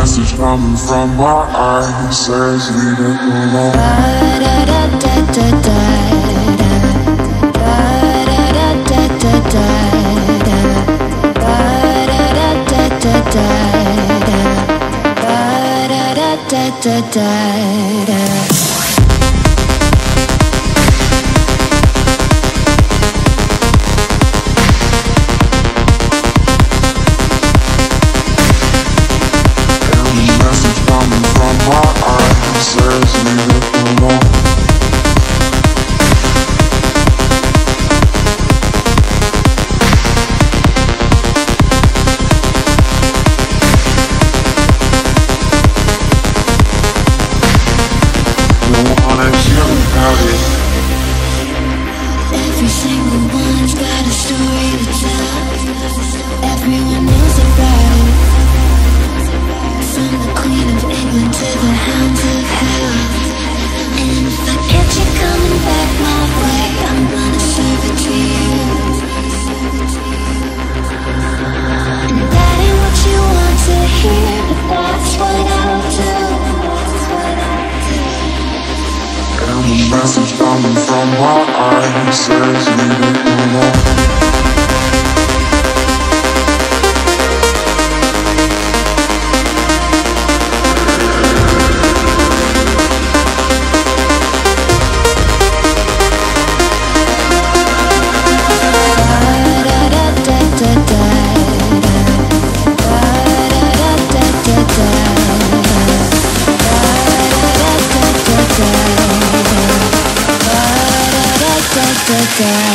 message coming from my eyes says leave it alone. Every single one's got a story to tell. Everyone knows about it. From the Queen of England to the Hounds of Hell. And if I catch you coming back my way, I'm gonna serve it to you. And that ain't what you want to hear, but that's what I'll do. And the message coming from my eyes says leave it alone. Da